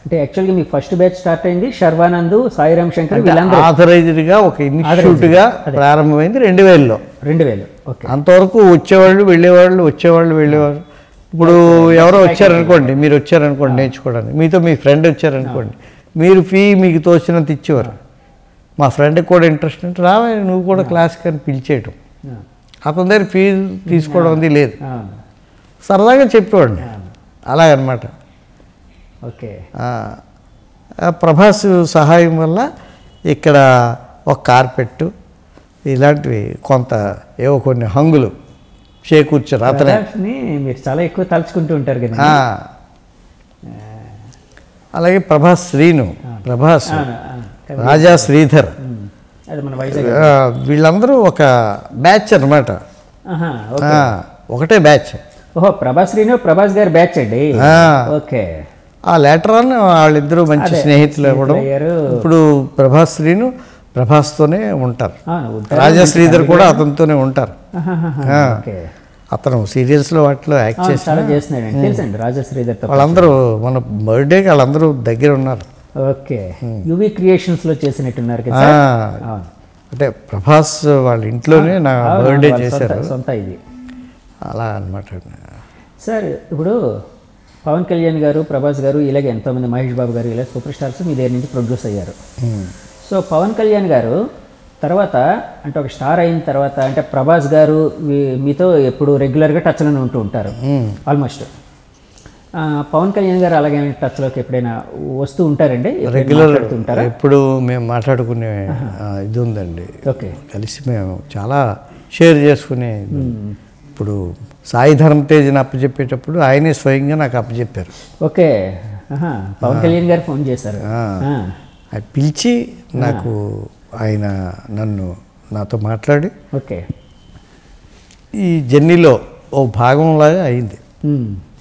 అంటే యాక్చువల్గా మీ first batch start అయింది శర్వానంద్, సాయిరామ్ శంకర్ వీళ్ళందరూ ఆథరైజ్డ్గా ఒక ఇన్స్టిట్యూట్గా ప్రారంభమైంది 2000లో. 2000 ఓకే. అంతవరకు వచ్చేవాళ్ళు వెళ్ళేవాళ్ళు ఇప్పుడు ఎవరో వచ్చారనుకోండి, మీరు వచ్చారనుకోండి నేర్చుకోవడానికి, మీతో మీ ఫ్రెండ్ వచ్చారనుకోండి, మీరు మీకు తోచినంత ఇచ్చేవారు. మా ఫ్రెండ్కి కూడా ఇంట్రెస్ట్ ఉంటే రావే నువ్వు కూడా క్లాస్కి అని పిలిచేయటం. అతని దగ్గర ఫీజు తీసుకోవడం అది లేదు, సరదాగా చెప్పేవాడిని అలాగనమాట. ఓకే. ప్రభాస్ సహాయం వల్ల ఇక్కడ ఒక కార్పెట్టు ఇలాంటివి కొంత ఏవో కొన్ని హంగులు చేకూర్చారు. అతనే మీరు చాలా ఎక్కువ తలుచుకుంటూ ఉంటారు కదా. అలాగే ప్రభాస్ శ్రీను, ప్రభాస్, రాజా శ్రీధర్ వీళ్ళందరూ ఒక బ్యాచ్ అన్నమాట. ఒకటే బ్యాచ్. ఓహో, ప్రభాస్ శ్రీను ప్రభాస్ గారి బ్యాచ్ అండి. ఓకే. ఆ లేటర్ ఆన్ వాళ్ళిద్దరూ మంచి స్నేహితులు ఇవ్వడం. ఇప్పుడు ప్రభాస్ శ్రీను ప్రభాస్తోనే ఉంటారు, రాజా శ్రీధర్ కూడా అతనితోనే ఉంటారు. అతను సీరియల్స్లో వాటిలో యాక్ట్ చేస్తున్నాడు రాజా శ్రీధర్. వాళ్ళందరూ మన బర్త్డేకి వాళ్ళందరూ దగ్గర ఉన్నారు. ఓకే. యువి క్రియేషన్స్లో చేసినట్టున్నారు కదా. అంటే ప్రభాస్ వాళ్ళ ఇంట్లోనే నా బర్త్డే చేశారు, సొంత ఇది అలా అనమాట. సార్ ఇప్పుడు పవన్ కళ్యాణ్ గారు, ప్రభాస్ గారు, ఇలాగే ఎంతోమంది, మహేష్ బాబు గారు, ఇలా సూపర్ స్టార్స్ మీ దగ్గర నుంచి ప్రొడ్యూస్ అయ్యారు. సో పవన్ కళ్యాణ్ గారు తర్వాత అంటే ఒక స్టార్ అయిన తర్వాత అంటే ప్రభాస్ గారు మీతో ఎప్పుడు రెగ్యులర్గా టచ్లోనే ఉంటూ ఉంటారు ఆల్మోస్ట్. పవన్ కళ్యాణ్ గారు అలాగే టచ్లోకి ఎప్పుడైనా వస్తూ ఉంటారండి? రెగ్యులర్ ఉంటారా? ఎప్పుడు మేము మాట్లాడుకునే ఇది ఉందండి. ఓకే. కలిసి మేము చాలా షేర్ చేసుకునే. ఇప్పుడు సాయి ధర్మ తేజ్ని అప్పచెప్పేటప్పుడు ఆయనే స్వయంగా నాకు అప్పచెప్పారు. ఓకే. పవన్ కళ్యాణ్ గారు ఫోన్ చేశారు, పిలిచి నాకు ఆయన నాతో మాట్లాడి ఓకే ఈ జర్నీలో ఓ భాగంలాగా అయింది.